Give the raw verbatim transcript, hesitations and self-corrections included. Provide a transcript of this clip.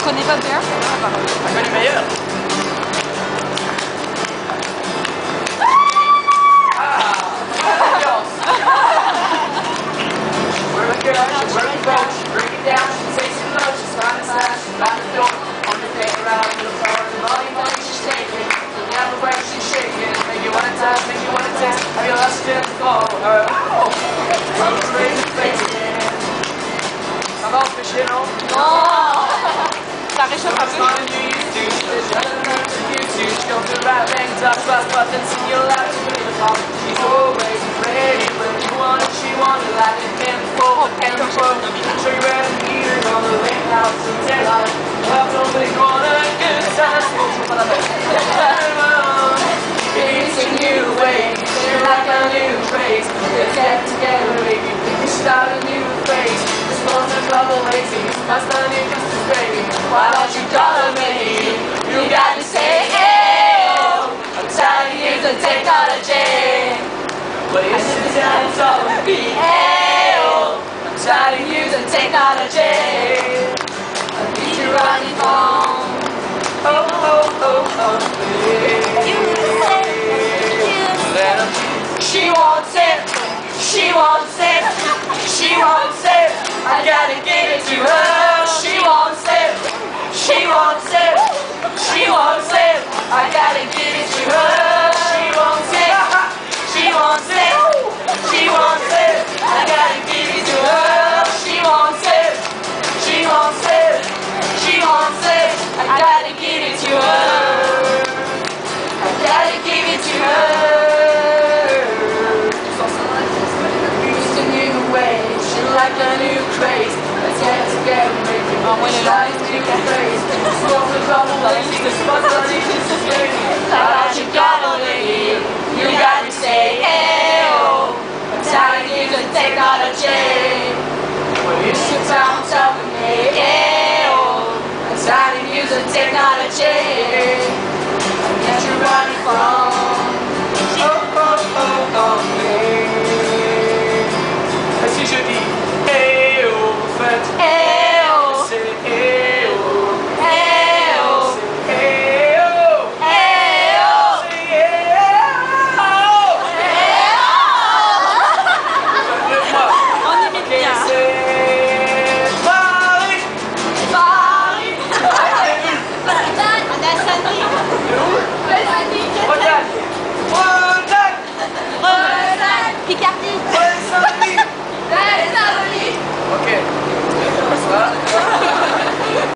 connais pas bien, je connais pas. Je connais meilleur. Break it down, she takes it low, she's fine as that, she's by the door. On the day around, little flower, the money, money she's taking. Look down the way she's shaking, make you wanna touch, make you wanna dance. Have you lost in the fall? Her oh, rose raised her face again. Ça va, on se fait chier, non? Non. Ça réchauffe un peu. She's got the right thing, talks about nothing, see your life to be the top. She's always ready when you want it, she wants it like a ten four, ten four. Show you where the meters on the lake house and daylight. Love nobody gonna good time. It's a new way, you're like a new craze. Let's get together, baby, we can start a new phase. This one's a trouble lazy, my son is just as baby. Why don't you call me? You got to say hey, oh. I'm tired of using technology. But it's the time it's all to be hey, oh. I'm tired of using technology. I need you on your phone. Oh, oh, oh, oh, baby. You say, you say. She wants it, she wants it, she wants it. I gotta give it to her. She wants it, she wants it, she wants it. I gotta give it to her. She wants it, she wants it, she wants it. I gotta give it to her. She wants it, she wants it, she wants it. I gotta give it to her. I gotta give it to her. Used a new way, she like a new craze. Let's get together, make it Envoie les gens. like a new craze. Smoke the trouble, like the spot, like it's a